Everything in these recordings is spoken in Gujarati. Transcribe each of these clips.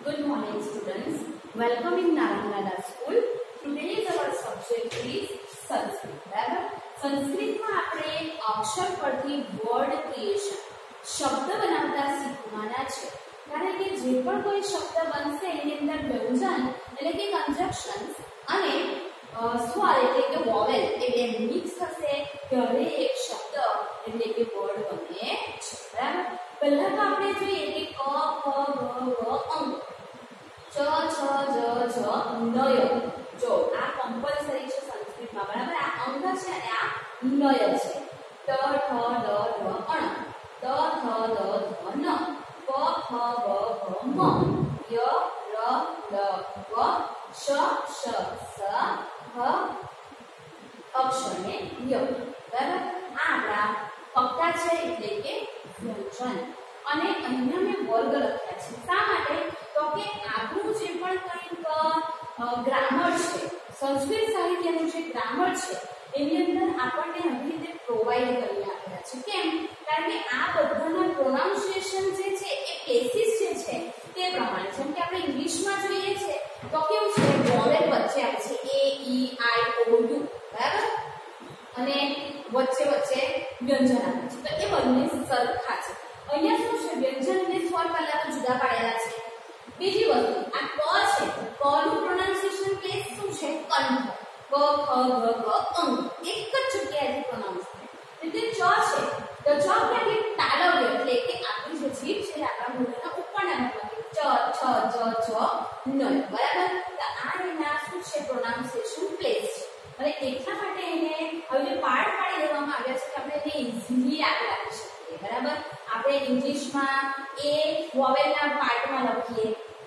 Good morning, students. Welcome in Narangada School. Today's our subject is Sanskrit. बराबर संस्कृत में આપણે અક્ષર પરથી વર્ડ ક્રિએશન શબ્દ બનાવતા શીખવાના છે. કારણ કે જે પણ કોઈ શબ્દ બનશે એની અંદર વ્યંજન એટલે કે કંજક્શન્સ અને સ્વર એટલે કે વોવેલ એ બે મિક્સ થશે ત્યારે એક શબ્દ એટલે કે વર્ડ બને છે. બરાબર પહેલા તો આપણે જોઈએ કે ક ખ ગ ઘ અંગ ચ છ જ ઝ નય. જો આ કમ્પલસરી છે સંસ્કૃતમાં. બરાબર આ અંગ છે અને આ નય છે. ટ ઠ ડ ઢ અણ ત થ દ ધ ન પ ફ બ ભ મ ય ર લ વ શ શ સ હ અક્ષરને ય. બરાબર આ આપણા પક્કા છે એટલે કે વ્યંજન. અને અહીંયા મેં વર્ગ લખ્યા છે. શા માટે? તો કે આપણું જે પણ કંઈક ગ્રામર છે, સંસ્કૃત સાહિત્યનું જે ગ્રામર છે એની અંદર આપણને આવી રીતે પ્રોવાઈડ કરી આપેલા છે. કેમ? કારણ કે આ બધાના પ્રોનાઉન્સિએશન જે છે એ પ્લેસીસ જે છે તે પ્રમાણે. જેમ કે આપણે ઇંગ્લિશમાં જોઈએ છે તો કેવું છે, વોવેલ વચ્ચે આવે છે એ ઈ આઈ ઓ યુ. બરાબર અને વચ્ચે વચ્ચે વ્યંજન આવે છે. તો એ બંને સરખા છે. અહીંયા શું છે, વ્યંજન અને સ્વર પહેલા તો જુદા પાડેલા છે. બીજી વસ્તુ આ ક છે, ક નું પ્રોનાઉન્સિએશન પ્લેસ શું છે, કંઠ. ક ખ ગ ઘ અંગ એક જ જગ્યાએથી પ્રોનાઉન્સ થાય. એટલે ચ છે તો ચ એટલે તાલવ્ય એટલે કે આપણી જે જીભ છે આપણા મોઢાના ઉપરના ભાગમાં ચ છ જ છ ન. બરાબર તો આ એના શું છે, પ્રોનાઉન્સિએશન પ્લેસ છે. અને એટલા માટે એને હવે પાર્ટ પાડી દેવામાં આવ્યા છે કે આપણે એને ઈઝીલી યાદ રાખી શકીએ. બરાબર આપણે ઇંગ્લિશમાં એ વોવેલના પાર્ટમાં લખીએ,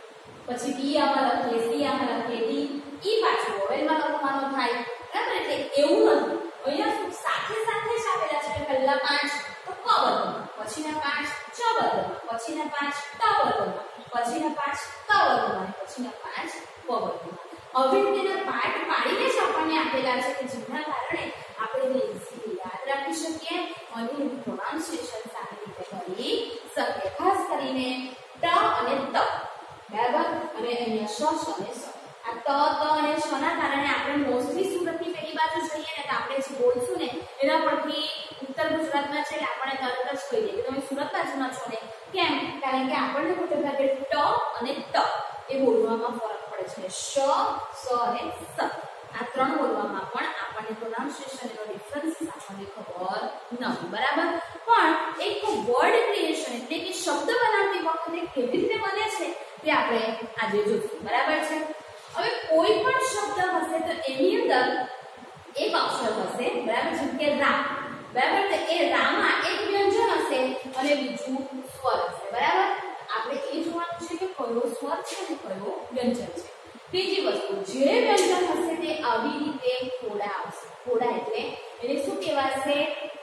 પછી બી આમાં લખીએ, સી આમાં લખીએ, ડી ઈ પાછું વોવેલમાં લખવાનું થાય. બરાબર એટલે એવું નથી. અહીંયા શું સાથે સાથે જ આપેલા છે. પહેલા 5 તો ક વર્ગમાં, પછીના 5 ચ વર્ગમાં, પછીના 5 ટ વર્ગમાં, પછીના 5 ત વર્ગમાં, પછીના 5 પ વર્ગમાં. હવે તેના પાર્ટ પાડીને જ આપણને આપેલા છે કે જેના કારણે આપણે એને ઈઝીલી યાદ રાખી શકીએ અને એનું પ્રોનાઉન્સિએશન સારી રીતે કરી શકીએ. ખાસ કરીને ટ અને ત. બરાબર અને અહીંયા શ અને સ. આ ત અને શ ના કારણે આપણે મોસ્ટલી સુરતની પેલી બાજુ જઈએ ને તો આપણે જે બોલશું ને એના પરથી ઉત્તર ગુજરાતમાં છે આપણને તરત જ કહી દે કે તમે સુરત બાજુના છો ને. કેમ? કારણ કે આપણને મોટે ભાગે ટ અને ત એ બોલવામાં ફરક પડે છે. શ સ અને સ આ ત્રણ બોલવામાં પણ આપણને પ્રોનાઉન્સિએશન એનો ડિફરન્સ આપણને ખબર નથી. બરાબર પણ એક વર્ડ ક્રિએશન એટલે કે શબ્દ બનાવતી વખતે કેવી રીતે બને છે તે આપણે આજે જોઈશું. બરાબર છે. હવે કોઈ પણ શબ્દ હશે તો એની અંદર એક અક્ષર હશે. બરાબર જેમ કે રા. બરાબર તો એ રામાં એક વ્યંજન હશે અને બીજું સ્વર હશે. બરાબર આપણે એ જોવાનું છે કે કયો સ્વર છે અને કયો વ્યંજન છે. બીજી વસ્તુ જે વ્યંજન હશે તે આવી રીતે ખોડા આવશે. ખોડા એટલે એને શું કહેવાશે,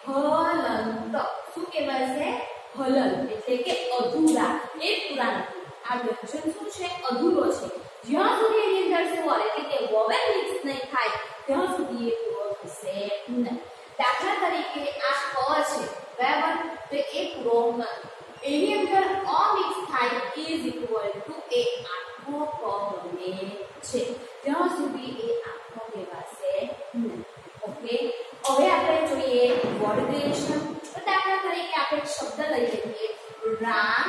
હલંત. શું કહેવાશે, હલંત એટલે કે અધૂરા, એ પૂરા નથી. આ વ્યંજન શું છે, અધૂરો છે. જ્યાં સુધી એની અંદર સ્વર એટલે કે વોવેલ મિક્સ નહીં થાય ત્યાં સુધી એ પૂરો થશે નહીં. દાખલા તરીકે આ ક છે. બરાબર તો એ પૂરો નથી. એની અંદર અ મિક્સ થાય ઇઝ ઇક્વલ ટુ એ આખો ક બને છે ત્યાં સુધી એ આખો કહેવાશે નહીં. ઓકે હવે આપણે જોઈએ વર્ડ ક્રિએશન. તો દાખલા તરીકે આપણે એક શબ્દ લઈ લઈએ રામ.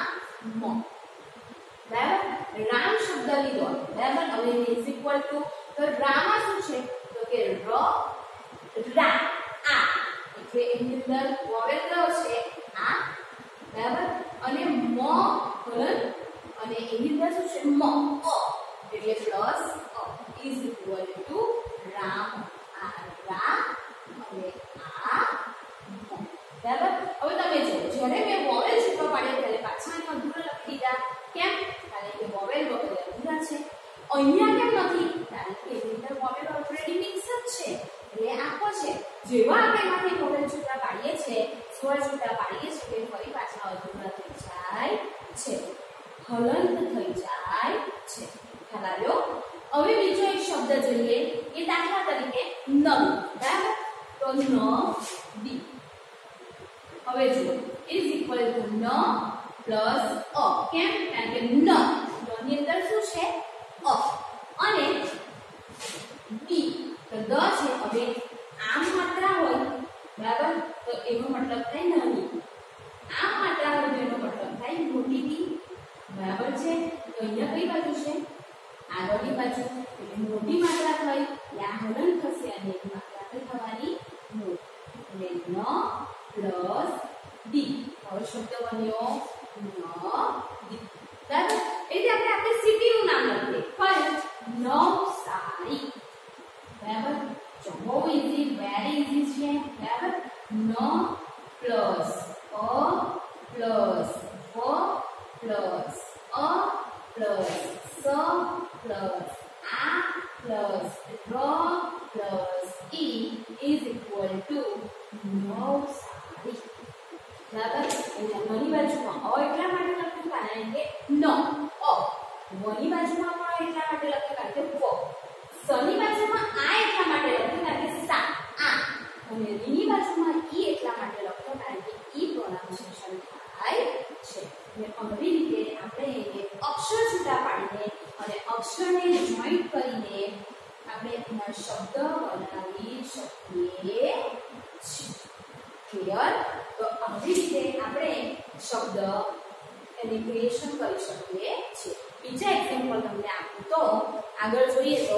બરાબર રામ શબ્દ લીધો. બરાબર હવે ઇઝ ઇક્વલ ટુ તો રામા શું છે તો કે ર રા આ એટલે એની અંદર વોવેલ કયો છે, આ. બરાબર અને મ હલન અને એની અંદર શું છે, મ અ એટલે પ્લસ અ ઇઝ ઇક્વલ ટુ રામ. આ રા અને આ મ. બરાબર હવે તમે જો જ્યારે મેં વોવેલ છૂટો પાડ્યો ત્યારે પાછા અહીં અધૂરા લખી દીધા. કેમ? કારણ કે વોવેલ વગર અધૂરા છે. અહીંયા કેમ નથી? કારણ કે એની અંદર વોવેલ ઓલરેડી મિક્સ જ છે એટલે આખો છે. જેવા આપણે એમાંથી વોવેલ છૂટા પાડીએ છીએ, સ્વર છૂટા પાડીએ છીએ કે ફરી પાછા અધૂરા થઈ જાય છે, હલંત થઈ જાય છે. ખ્યાલ આવ્યો? હવે બીજો એક શબ્દ જોઈએ કે દાખલા તરીકે નદી. બરાબર તો નદી. હવે જુઓ ઇઝ ઇક્વલ ટુ ન પ્લસ અ. કેમ? કારણ કે ન ની અંદર અહીંયા કઈ બાજુ છે? આગળની બાજુ. એટલે મોટી માત્રા થઈ, ત્યાં હલન થશે અને એની માત્રા કઈ થવાની? મોટી. એટલે ન પ્લસ ડી. હવે શબ્દ બન્યો નદી. બરાબર? એટલે આપણે સિટીનું નામ લખીએ. ફર્સ્ટ નવસારી. બરાબર? બહુ ઈઝી, વેરી ઈઝી છે. બરાબર? ન પ્લસ અ પ્લસ વ પ્લસ અ પ્લસ સ પ્લસ આ પ્લસ ર પ્લસ ઈ ઇઝ ઇક્વલ ટુ નવસારી. બરાબર? એટલે ઘણી બાજુમાં અ એટલા માટે લખ્યું કારણ કે ન અ, વની બાજુમાં પણ એટલા માટે લખ્યું કારણ કે વ, સની બાજુમાં આ એટલા માટે લખ્યું કારણ કે સા આ, અને રીની બાજુમાં ઈ એટલા માટે લખ્યું કારણ કે ઈ પ્રોનાઉન્સિએશન થાય છે. અને આવી રીતે આપણે એને અક્ષર છૂટા પાડીને અને અક્ષરને જોઈન્ટ કરીને આપણે એના શબ્દ બનાવી શકીએ છીએ. ક્લિયર? તો આવી રીતે આપણે શબ્દ એની ક્રિએશન કરી શકીએ છીએ. બીજા એક્ઝામ્પલ તમને આપું તો આગળ જોઈએ તો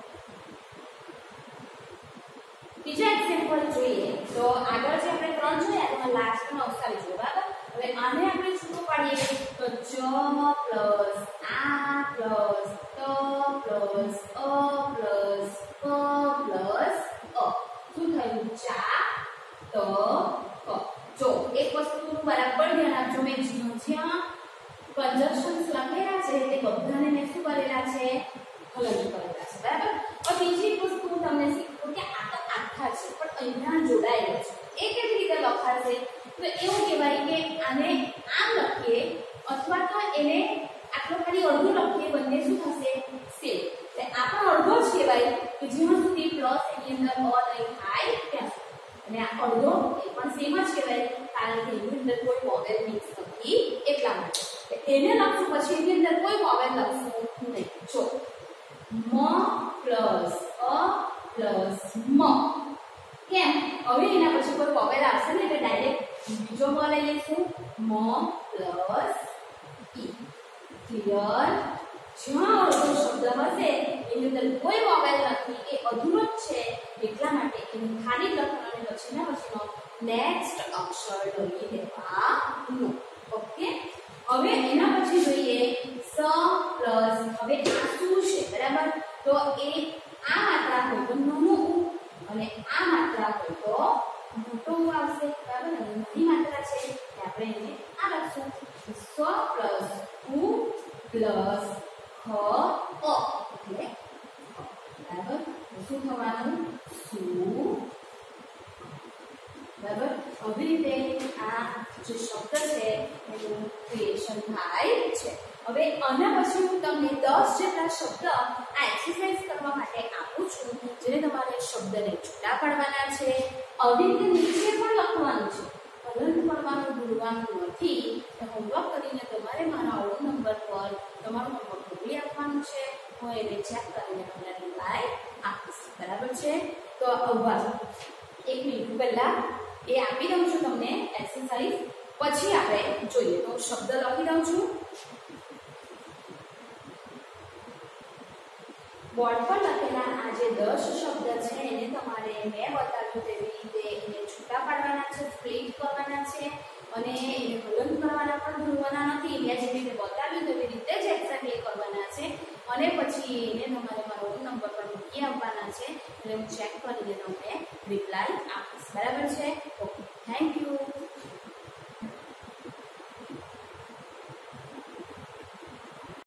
બીજા એક્ઝામ્પલ જોઈએ તો આગળ જે આપણે 3 જોયા તેમાં લાસ્ટમાં નવસારી જોયું. બરાબર? હવે આને આપણે છૂટું પાડીએ તો ચ પ્લસ આ પ્લસ ત પ્લસ અ પ્લસ ક પ્લસ અ. શું થયું? ચા ત ક. જો એક વસ્તુનું બરાબર ધ્યાન આપજો, મેં જ્યાં કન્જક્શન્સ લખેલા છે તે બધાને મેં શું કરેલા છે? હલન કરેલા છે. બરાબર? હવે બીજી વસ્તુ હું તમને શીખવું કે આ તો આખા છે પણ અહીંયા જોડાયેલા છે. એ કેવી રીતે લખાશે? તો એવું કહેવાય કે આને આમ લખીએ અથવા તો એને આટલો ખાલી અડધું લખીએ, બંને શું થશે? સેમ. એટલે આ પણ અડધો જ કહેવાય કે જ્યાં સુધી પ્લસ એની અંદર અ નહીં થાય ત્યાં સુધી. અને આ અડધો એ પણ સેમ જ કહેવાય કારણ કે એની અંદર કોઈ વોવેલ મિક્સ નથી એટલા માટે. એને લખશું પછી એની અંદર કોઈ વોવેલ લખશું નહીં. જો મ પ્લસ અ પ્લસ મ. કેમ? હવે એના પછી કોઈ વોવેલ આવશે ને એટલે ડાયરેક્ટ બીજો મ લઈ લઈશું, મ પ્લસ ઈ. ક્લિયર? જ્યાં અડધો શબ્દ હશે એની અંદર કોઈ વોવેલ નથી, એ અધૂરો જ છે એટલા માટે એને ખાલી લખવાનું અને પછીનો નેક્સ્ટ અક્ષર લઈ લેવાનું. ઓકે? હવે એના પછી જોઈએ સ પ્લસ. હવે આ શું છે? બરાબર? તો એ આ માત્રા હોય તો નાનું અને આ માત્રા હોય તો મોટો આવશે. બરાબર? અને નાની માત્રા છે એટલે આપણે એને આ લખશું સ પ્લસ ઉ પ્લસ હ અ એટલે બરાબર? શું થવાનું? સુ. બરાબર? આવી રીતે આ જે શબ્દ છે એનું ક્રિએશન થાય છે. હવે આના પછી હું તમને 10 જેટલા શબ્દ આ એક્સરસાઇઝ કરવા માટે આપું છું, જેને તમારે શબ્દને છૂટા પાડવાના છે. આવી રીતે નીચે પણ લખવાનું છે, હલન કરવાનું ભૂલવાનું નથી. હોમવર્ક કરીને તમારે મારા ઓર્ડર નંબર પર તમારું હોમવર્ક મોકલી આપવાનું છે. હું એને ચેક કરીને તમને રિપ્લાય આપીશ. બરાબર છે? તો અવવાજ 1 મિનિટ પહેલા એ આપી દઉં છું તમને એક્સરસાઇઝ, પછી આપણે જોઈએ. તો શબ્દ લખી દઉં છું. બોર્ડ પર લખેલા આ જે 10 શબ્દ છે એને તમારે મેં બતાવ્યું તેવી રીતે એને છૂટા પાડવાના છે, સ્પ્લિટ કરવાના છે અને એને હલન કરવાના પણ ભૂલવાના નથી. મેં જે રીતે બતાવ્યું તેવી રીતે જ એક્ઝેક્ટલી કરવાના છે અને પછી એને તમારે મારો નંબર પર મૂકી આપવાના છે એટલે હું ચેક કરીને તમને રિપ્લાય આપીશ. બરાબર છે? Okay, thank you.